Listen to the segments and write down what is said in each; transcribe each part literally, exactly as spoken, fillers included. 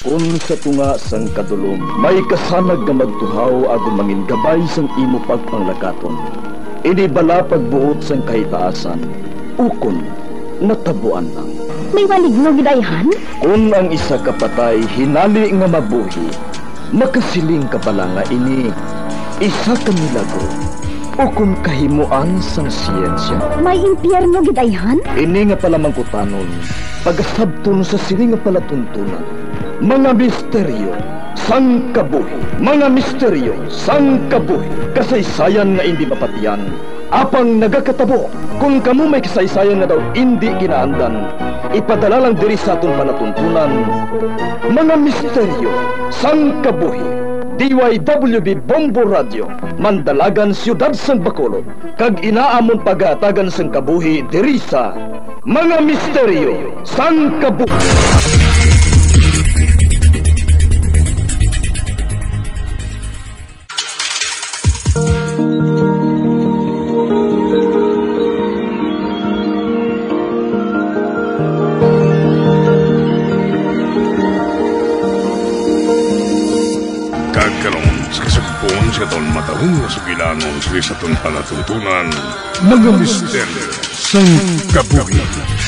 Kung sa tunga sang kadulom, may kasanag nga magtuhaw agon mangin gabay sang imo pagpanglakaton. Ini bala pagbuot sang kahitaasan, ukon natabuan lang. May maligno gidayhan? Kung ang isa kapatay hinali nga mabuhi, makasiling ka pala nga ini isa ka milagro o kung kahimuan sang siyensya. May impyerno gidayhan? Ini nga pala mangkutanon, pagasabton sa sini nga pala tuntunan. Mga misteryo sang kabuhi, mga misteryo sang kabuhi, kasaysayan nga hindi mapatiyan, apang nagakatabo. Kung kamo may kasaysayan nga daw hindi ginaandan, ipadala lang diri sa atong palatuntunan. Mga misteryo sang kabuhi, D Y W B Bombo Radio, Mandalagan, Siyudad sang Bacolod, kag inaamon pagatagan sang kabuhi diri sa Mga Misteryo sang Kabuhi. Sa katong matahong na sugilanon sa isatong palatuntunan, Mga Misteryo sang Kabuhi.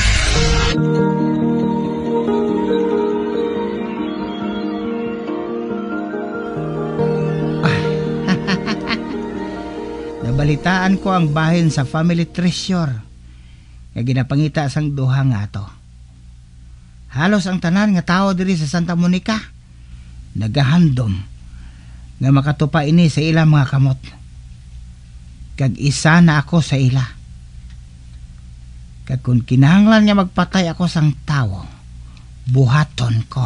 Nabalitaan ko ang bahin sa Family Treasure nga ginapangita sang duha nga ato. Halos ang tanan nga tao diri sa Santa Monica nagahandom nga makatupa ini sa ila mga kamot. Kag isa na ako sa ila. Kag kung kinahanglan nga magpatay ako sang tao, buhaton ko.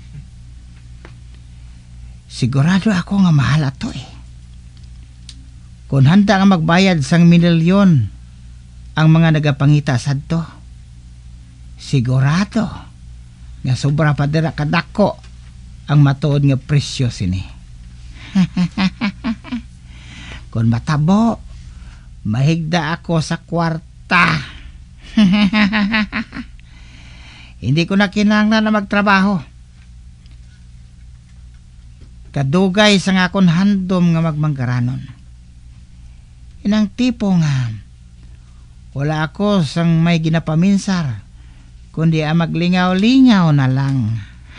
Sigurado ako nga mahal ato eh. Kung handa nga magbayad sang milyon ang mga nagapangita sadto, sigurado nga sobra pa dira kadako ang matuod nga presyo sini. Kung matabo, mahigda ako sa kwarta. Hindi ko na kinahanglan na magtrabaho. Kadugay sa nga akong handom nga magmanggaranon. Inang tipo nga, wala ako sang may ginapaminsar, kundi ang maglingaw-lingaw na lang.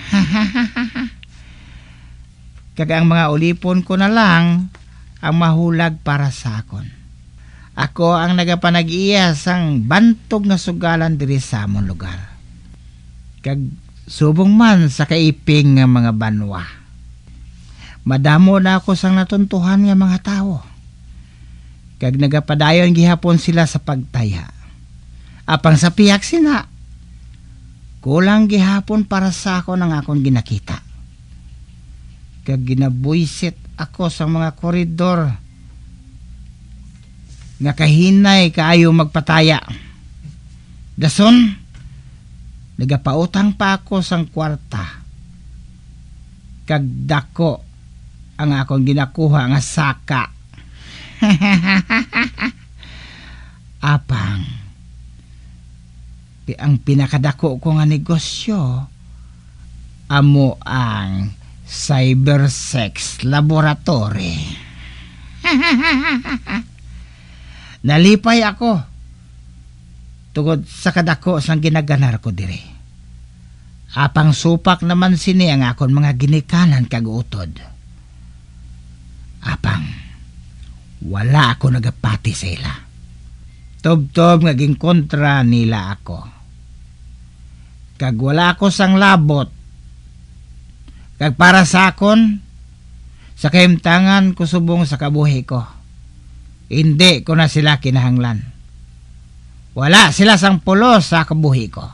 Kag ang mga ulipon ko na lang ang mahulag para sa akon. Ako ang nagapanag-iya sang bantog nga sugalan diri sa amon lugar. Kag subong man sa kaiping nga mga banwa. Madamo na ako sang natuntuhan nga mga tao. Kag nagapadayon gihapon sila sa pagtaya. Apang sa piyak sina, kulang gihapon para sa akon ang akon ginakita. Kag ginabuisit ako sa mga koridor nga kahinay kaayo magpataya. Dason, nagapautang pa ako sang kwarta. Kag dako ang akong ginakuha nga saka. Apang, ang pinakadako ko nga negosyo, amo ang cyber sex laboratory. Nalipay ako tungod sa kadako sang ginaganar ko diri. Apang supak naman sini ang akon mga ginikanan kag utod. Apang wala ako nagapati sa ila. Tob-tob ngaging kontra nila ako. Kag wala ako sang labot. Kag para sa akon, sa kahimtangan ko subong sa kabuhi ko, hindi ko na sila kinahanglan. Wala sila sang pulos sa kabuhi ko.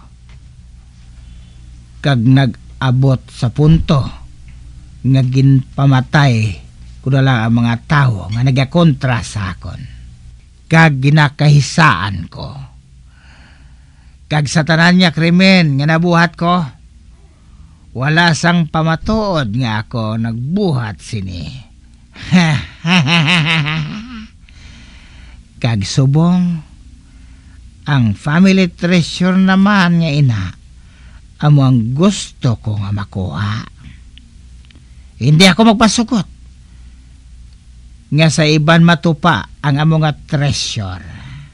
Kag nag-abot sa punto nga ginpamatay ko na lang ang mga tao nga nagakontra sa akon. Kag ginakahisaan ko. Kag sa tanan niya krimen nga nabuhat ko, wala sang pamatuod nga ako nagbuhat sini. Kag subong, ang Family Treasure naman nga ina, amo ang gusto ko nga makuha. Hindi ako magpasukot. Nga sa iban matupa ang amo nga treasure.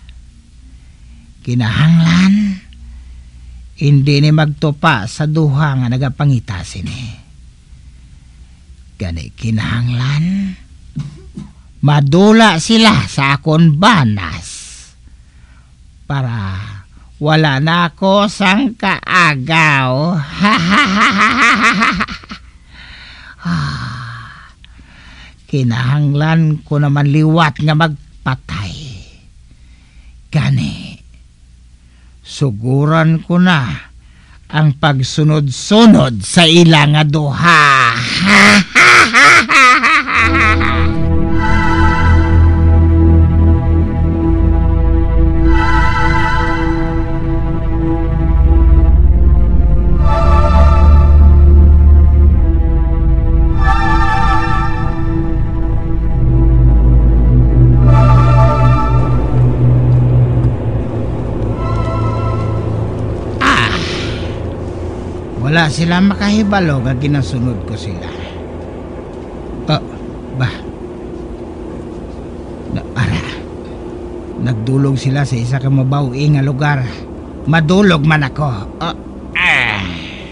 Kinahanglan, hindi ni magtupa sa duha nga nagapangita sini. Gani kinahanglan, madula sila sa akon banas para wala na ako sang kaagaw. Kinahanglan ko naman liwat nga magpatay. Gani, suguran ko na ang pagsunod-sunod sa ilang nga duha. Wala sila makahibalo nga ginasunod ko sila. Oh, ba? Na, ara. Nagdulog sila sa isa ka mabawi nga lugar. Madulog man ako. Oh, ah.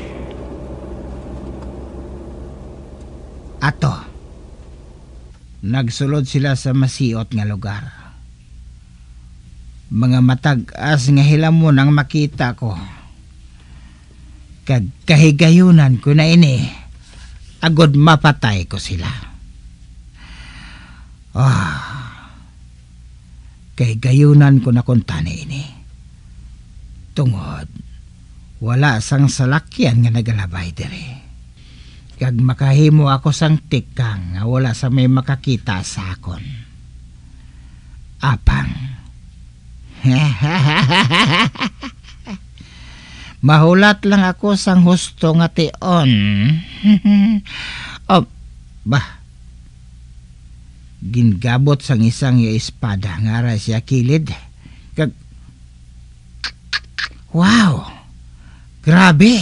Ato. Nagsulod sila sa masiot nga lugar. Mga matag-as nga hilamon ang makita ko. Kag kahigayunan ko na ini, agod mapatay ko sila. Ah, kahigayunan ko na kuntani ini. Tungod, wala sang salakyan nga nagalabay diri. Kag makahimo ako sang tikang nga wala sa may makakita sa akon. Apang. Mahulat lang ako sang husto nga tion. Oh, bah. Gingabot sang isang ya espada nga ra siya kilid. Kag wow. Grabe.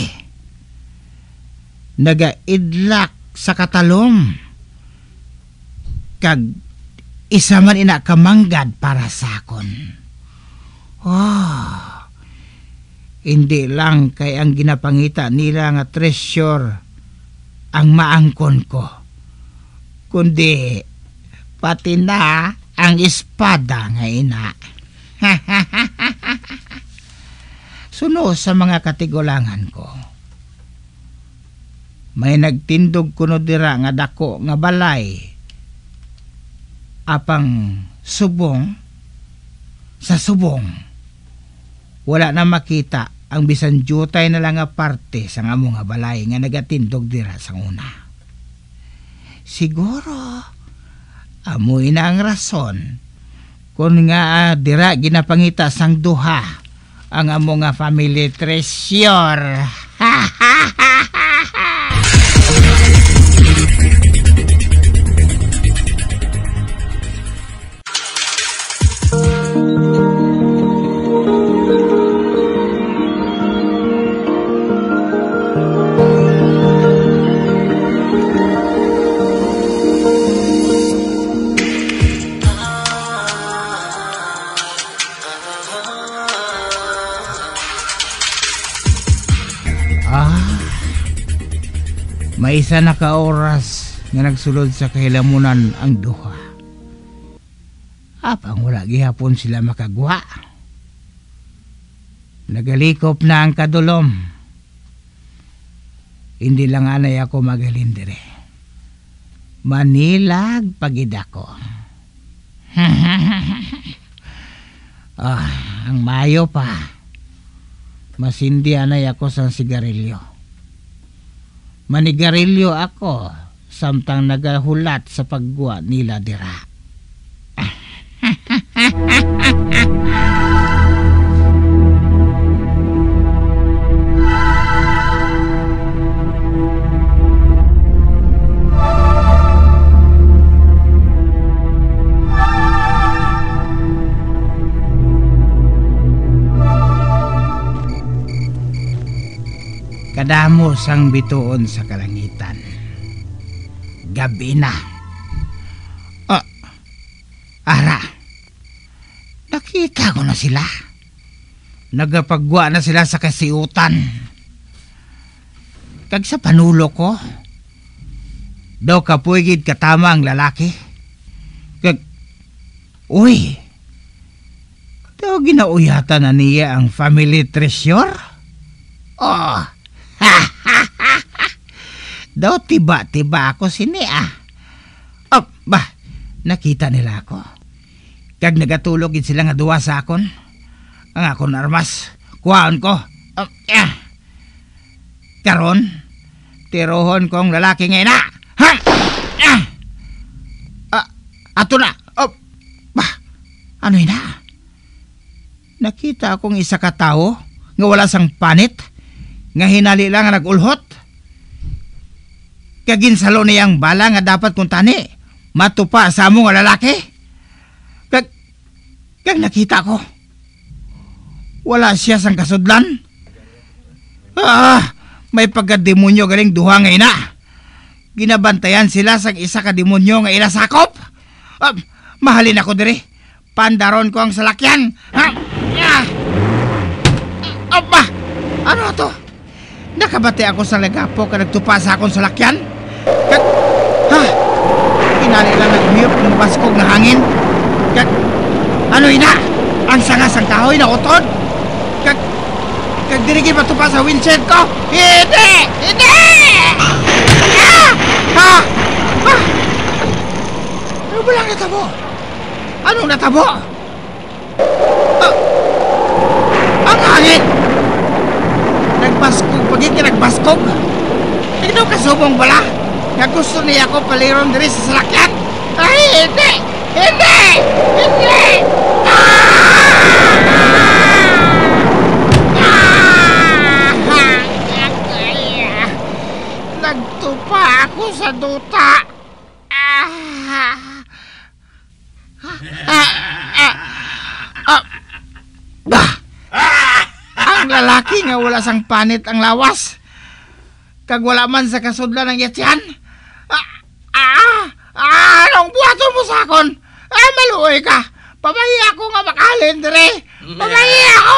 Nagaidlak sa katalom. Kag isa man ina kamanggad para sakon. Oh. Hindi lang kay ang ginapangita nila nga treasure ang maangkon ko, kundi pati na ang espada nga ina. Suno sa mga katigulangan ko, may nagtindog kuno dira nga dako nga balay apang subong. Sa subong wala na makita ang bisan jutay na lang nga parte sa nga mga balay nga nagatindog dira sa una. Siguro amoy na ang rason kung nga uh, dira ginapangita sang duha ang amo nga family treasure. May isa na ka oras nga nagsulod sa kahilamunan ang duha. Apang wala gihapon sila makagwa. Nagalikop na ang kadulom. Hindi lang anay ako magalindire. Manilag pagid ako. Ah, ang mayo pa. Masindi anay ako sa sigarilyo. Manigarilyo ako samtang nagahulat sa pagguwa nila dira. Kadamos ang bituon sa kalangitan. gabi na. Ah, ara, nakita ko na sila. Nagapagwa na sila sa kasiutan. Kag sa panulo ko, daw kapuigid katama ang lalaki. Kag, uy, daw ginauyatan na niya ang family treasure? Oh, daw tiba-tiba ako sini ah. Oh, bah, nakita nila ako. Kag nagatulog sila nga duwa sa akon. Ang akon armas, kuhaan ko. Oh, yeah. Karon, tirohon kong lalaki ngayon na. Ha? Ah! Ah, ato na. Oh, bah, ano yun na? Nakita akong isa ka tao nga wala sang panit, nga hinali lang nga nag-ulhot. Kaginsalo niyang bala nga dapat kung tani, matupa sa among lalaki. Kag, kag nakita ko, wala siya sang kasudlan. Ah, may pagkademonyo galing duha nga ina. Ginabantayan sila sang isa ka demonyo nga inasakop. Ah, mahalin ako diri. Pandaron ko ang salakyan. Ha? Ah! Aba! Ano to? Nakabati ako sa lagapo ka nagtupa sa akong salakyan. Kag, ha? Inali lang nag-mute ng baskog na hangin. Kag, ano ina? Ang sangas ang kahoy na utod. Kag, kag dirigi matupa sa windshield ko. Hindi! Hindi! Ah! Ha? Ha? Ano ba lang natabo? Anong natabo? Ah! Ang hangin! Nagbaskog, pagin ka nagbaskog. Tignan ka subong bala. Nga gusto niya ako paliron diri sa salakyan. Ay, hindi! Hindi! Hindi! Ah! Ah! Nagtupa ako sa duta. Ah! Ah! Ah! Ah! Bah! Ang lalaki nga wala sang panit ang lawas. Kag wala man sa kasudlan ng yatyan. Ah! Ah! Ah! Anong buhaton mo sa akon? Ah, maluoy ka. Pamahi ako nga makalin dire. Pamahi ako.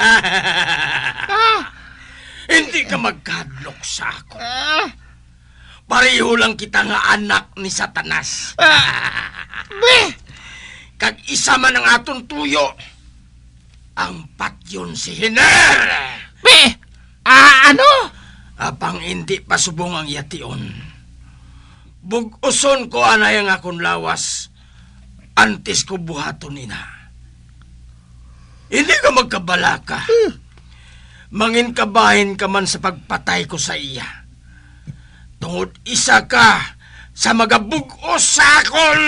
Ah! Hindi ka magkadlok sa ako. Ah! Pareho lang kita nga anak ni Satanas. Ah! Be! Kag isa man ang aton tuyo. Ang patyon si Hiner. Be! Ah, ano? Apang hindi pa subong ang yation. Buguson ko anay ang akong lawas. Antes ko buhaton nina. Hindi ka magkabalaka. Hmm. Mangin kabahin ka man sa pagpatay ko sa iya. Tungod isa ka sa magabugos sa akon.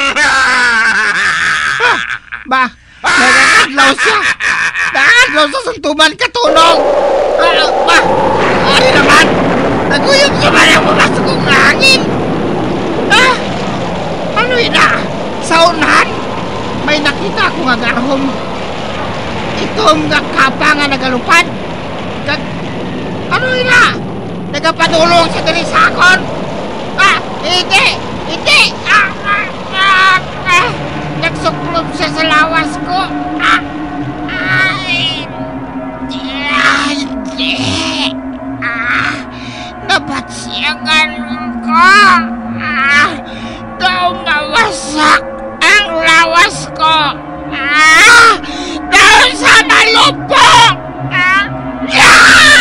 Ah, ba? Nagakadlaw siya. Nagakadlaw sa suntuman katunong. Ah, ba? Ano naman? Naguyog siya man ang pumasok kong hangin. Ah, ano yun na? Sa unahan, may nakita ko nga gahom. Itong nga kapa nga nagalupad. Kag, ano yun na? Nagapadulong siya dali sa akon. Ah, hindi! Hindi! Ah, ah, ah, ah. Nagsuklob siya sa lawas ko. Ah, ay, ah, hindi! Ah, nabatsyagan ko. Ah, daw nawasak ang lawas ko. Ah, daw sa malupok. Ah, ah!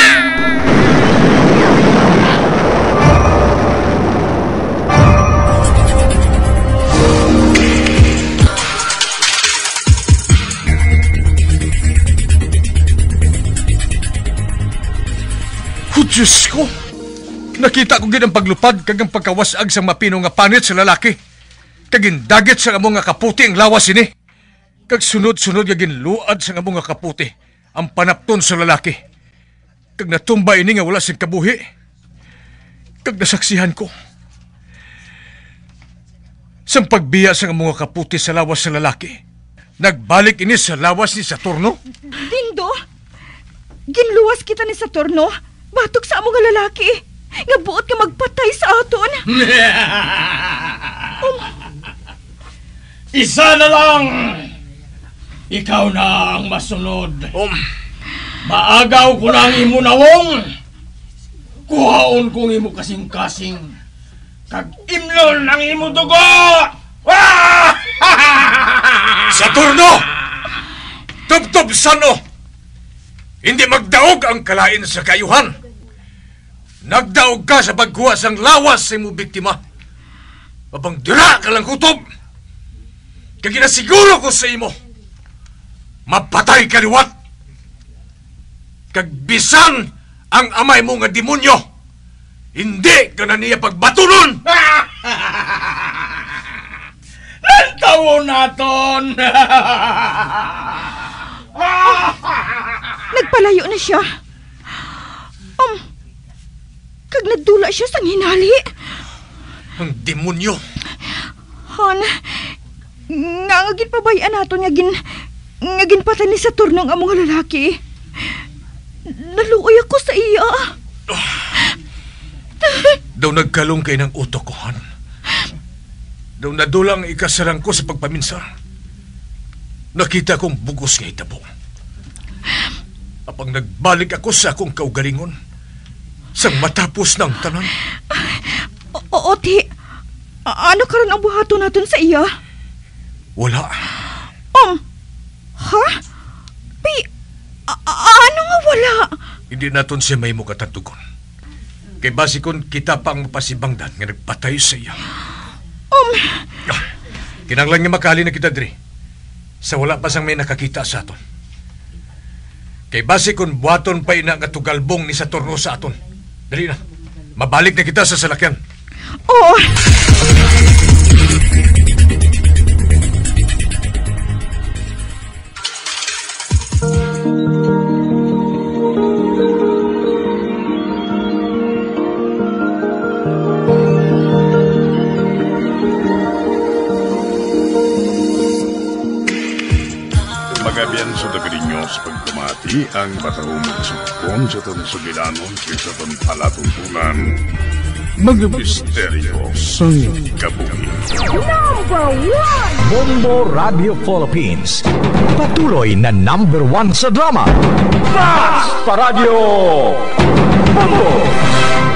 Oh, Diyos ko! Nakita ko gid ang paglupad kag ang pagkawasag sa mapino nga panit sa lalaki. Kag indagit sa among nga kaputi ang lawas ini. Kag sunod-sunod nga ginluad sa among nga kaputi ang panapton sa lalaki. Kag natumba ini nga wala sing kabuhi. Kag nasaksihan ko. Sa pagbiya sa among nga kaputi sa lawas sa lalaki, nagbalik ini sa lawas ni Saturno. Dindo, ginluwas kita ni Saturno. Batok sa among lalaki. Nga buot nga magpatay sa aton. Isa na lang! Ikaw na ang masunod. Um, Maagaw ko na ang imo nawong. Kuhaon kong imo kasing-kasing. Kag imlon ang imo dugo! Ah! Saturno! Tubtob sano! Hindi magdaog ang kalain sa kayuhan. Nagdaog ka sa pagkuha sang lawas sa imo biktima. Mabang dira ka lang kutob. Kaya ginasiguro ko sa imo. Mapatay ka liwat. Kag bisan ang amay mo nga demonyo. Hindi ka na niya pagbatunon. Nagtawo naton! Nagpalayo na siya. Um, kag nagdula siya sang hinali. Ang demonyo. Han, nga nga ginpabayaan naton nga gin nga ginpatay ni Saturno ang among lalaki. Naluoy ako sa iya. Daw nagkalong kay ng utok ko, Han. Daw nadulang ikasarang ko sa pagpaminsa. Nakita kong bugos nga hitabo. Apang nagbalik ako sa akong kaugalingon, sang matapos ng tanan. Oo, ti. A- ano karon ang buhato natin sa iya? Wala. Um, ha? Pi, a- a- ano nga wala? Hindi naton siya may mukatatugon. Kay basikon kita pa ang mapasibangdan nga nagpatay sa iya. Um, Ah, kinanglan nga makali na kita, Dre. Sa wala pa sang may nakakita sa aton. Kay basikon buhaton pa ina nga tugalbong ni Saturno sa aton. Dali na. Mabalik na kita sa salakyan. oo. Magabian sa dagarinyo sa pagkamati ang batahong magsukon sa tansugilanon kaysa tan palatuntunan. Mga misteryo sa kabuhi. Bombo Radio Philippines. Patuloy na number one sa drama. Basta Radio Bombo!